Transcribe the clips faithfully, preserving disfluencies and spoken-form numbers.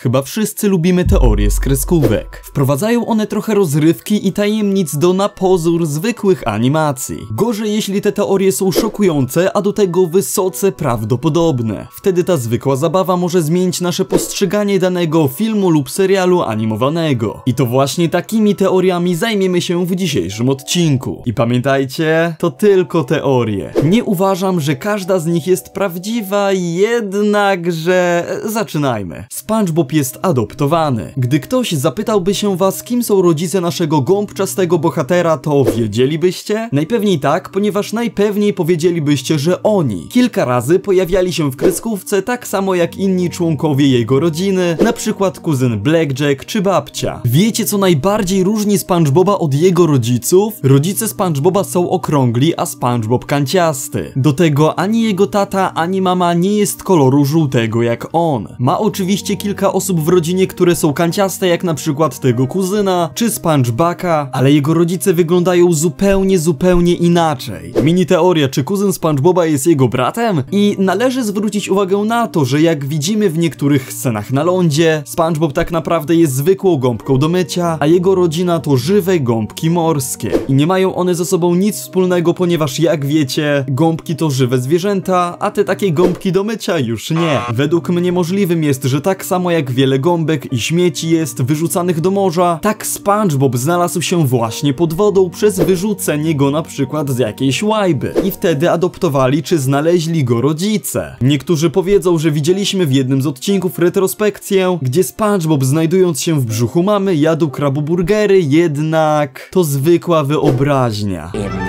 Chyba wszyscy lubimy teorie z kreskówek. Wprowadzają one trochę rozrywki i tajemnic do na pozór zwykłych animacji. Gorzej jeśli te teorie są szokujące, a do tego wysoce prawdopodobne. Wtedy ta zwykła zabawa może zmienić nasze postrzeganie danego filmu lub serialu animowanego. I to właśnie takimi teoriami zajmiemy się w dzisiejszym odcinku. I pamiętajcie, to tylko teorie. Nie uważam, że każda z nich jest prawdziwa, jednakże zaczynajmy. SpongeBob jest adoptowany. Gdy ktoś zapytałby się was, kim są rodzice naszego gąbczastego bohatera, to wiedzielibyście? Najpewniej tak, ponieważ najpewniej powiedzielibyście, że oni kilka razy pojawiali się w kreskówce tak samo jak inni członkowie jego rodziny, na przykład kuzyn Blackjack czy babcia. Wiecie, co najbardziej różni SpongeBoba od jego rodziców? Rodzice SpongeBoba są okrągli, a SpongeBob kanciasty. Do tego ani jego tata, ani mama nie jest koloru żółtego jak on. Ma oczywiście kilka osób w rodzinie, które są kanciaste, jak na przykład tego kuzyna, czy SpongeBaka, ale jego rodzice wyglądają zupełnie, zupełnie inaczej. Mini teoria, czy kuzyn SpongeBoba jest jego bratem? I należy zwrócić uwagę na to, że jak widzimy w niektórych scenach na lądzie, SpongeBob tak naprawdę jest zwykłą gąbką do mycia, a jego rodzina to żywe gąbki morskie. I nie mają one ze sobą nic wspólnego, ponieważ jak wiecie, gąbki to żywe zwierzęta, a te takie gąbki do mycia już nie. Według mnie możliwym jest, że tak samo jak wiele gąbek i śmieci jest wyrzucanych do morza, tak SpongeBob znalazł się właśnie pod wodą przez wyrzucenie go na przykład z jakiejś łajby. I wtedy adoptowali czy znaleźli go rodzice. Niektórzy powiedzą, że widzieliśmy w jednym z odcinków retrospekcję, gdzie SpongeBob znajdując się w brzuchu mamy jadł kraboburgery, jednak to zwykła wyobraźnia.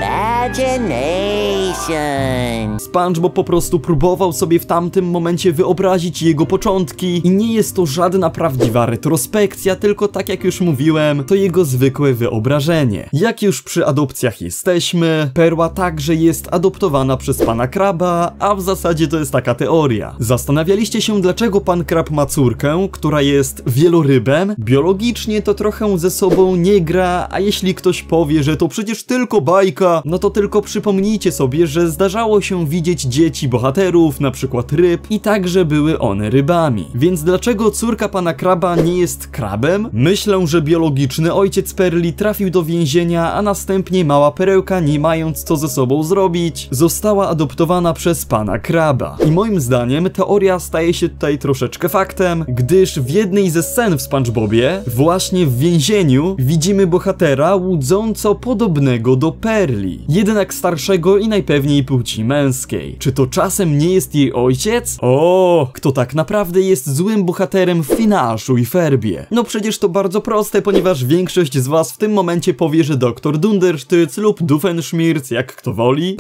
Imagination. SpongeBob po prostu próbował sobie w tamtym momencie wyobrazić jego początki i nie jest to żadna prawdziwa retrospekcja, tylko tak jak już mówiłem, to jego zwykłe wyobrażenie. Jak już przy adopcjach jesteśmy, Perła także jest adoptowana przez pana Kraba, a w zasadzie to jest taka teoria. Zastanawialiście się, dlaczego pan Krab ma córkę, która jest wielorybem? Biologicznie to trochę ze sobą nie gra, a jeśli ktoś powie, że to przecież tylko bajka, no to tylko przypomnijcie sobie, że zdarzało się widzieć dzieci bohaterów, na przykład ryb, i także były one rybami. Więc dlaczego córka pana Kraba nie jest krabem? Myślę, że biologiczny ojciec Perli trafił do więzienia, a następnie mała perełka, nie mając co ze sobą zrobić, została adoptowana przez pana Kraba. I moim zdaniem teoria staje się tutaj troszeczkę faktem, gdyż w jednej ze scen w SpongeBobie, właśnie w więzieniu, widzimy bohatera łudząco podobnego do Perli, jednak starszego i najpewniej płci męskiej. Czy to czasem nie jest jej ojciec? O, kto tak naprawdę jest złym bohaterem w Phineaszu i Ferbie? No przecież to bardzo proste, ponieważ większość z was w tym momencie powie, że doktor Dundersztyc lub Doofenshmirtz, jak kto woli.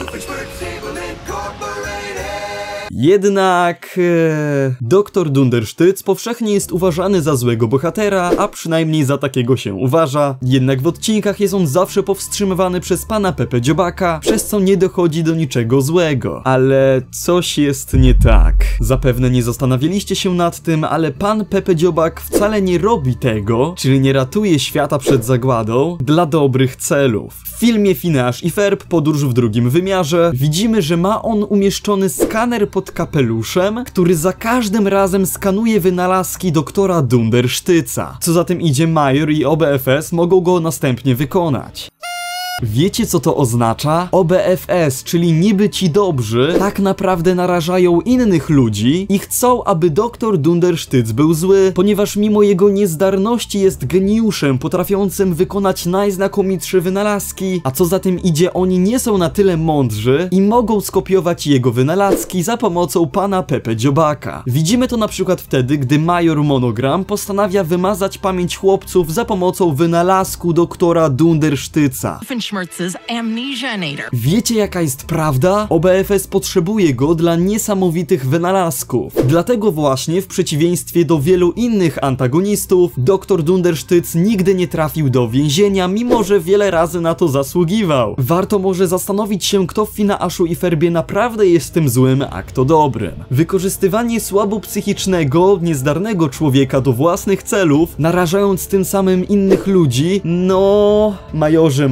Jednak ee, doktor Dundersztyc powszechnie jest uważany za złego bohatera, a przynajmniej za takiego się uważa. Jednak w odcinkach jest on zawsze powstrzymywany przez pana Pepe Dziobaka, przez co nie dochodzi do niczego złego. Ale coś jest nie tak. Zapewne nie zastanawialiście się nad tym, ale pan Pepe Dziobak wcale nie robi tego, czyli nie ratuje świata przed zagładą, dla dobrych celów. W filmie Phineasz i Ferb Podróż w drugim wymiarze widzimy, że ma on umieszczony skaner pod kapeluszem, który za każdym razem skanuje wynalazki doktora Dundersztyca. Co za tym idzie, Major i O B F S mogą go następnie wykonać. Wiecie, co to oznacza? O B F S, czyli niby ci dobrzy, tak naprawdę narażają innych ludzi i chcą, aby doktor Dundersztyc był zły, ponieważ mimo jego niezdarności jest geniuszem potrafiącym wykonać najznakomitsze wynalazki, a co za tym idzie, oni nie są na tyle mądrzy i mogą skopiować jego wynalazki za pomocą pana Pepe Dziobaka. Widzimy to na przykład wtedy, gdy Major Monogram postanawia wymazać pamięć chłopców za pomocą wynalazku doktora Dundersztyca. Wiecie, jaka jest prawda? O B F S potrzebuje go dla niesamowitych wynalazków. Dlatego właśnie, w przeciwieństwie do wielu innych antagonistów, doktor Dundersztyc nigdy nie trafił do więzienia, mimo że wiele razy na to zasługiwał. Warto może zastanowić się, kto w Phineaszu i Ferbie naprawdę jest tym złym, a kto dobrym. Wykorzystywanie słabo psychicznego, niezdarnego człowieka do własnych celów, narażając tym samym innych ludzi, no... Majorze Monogram,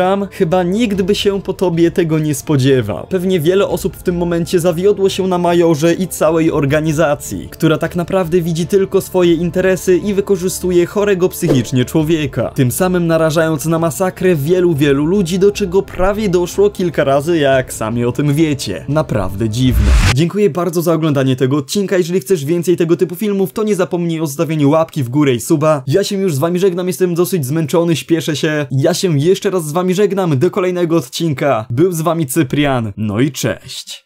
Cypram, chyba nikt by się po tobie tego nie spodziewał. Pewnie wiele osób w tym momencie zawiodło się na Majorze i całej organizacji, która tak naprawdę widzi tylko swoje interesy i wykorzystuje chorego psychicznie człowieka, tym samym narażając na masakrę wielu, wielu ludzi, do czego prawie doszło kilka razy, jak sami o tym wiecie. Naprawdę dziwne. Dziękuję bardzo za oglądanie tego odcinka. Jeżeli chcesz więcej tego typu filmów, to nie zapomnij o zostawieniu łapki w górę i suba. Ja się już z wami żegnam, jestem dosyć zmęczony, śpieszę się. Ja się jeszcze raz z wami żegnam, do kolejnego odcinka. Był z wami Cyprian, no i cześć.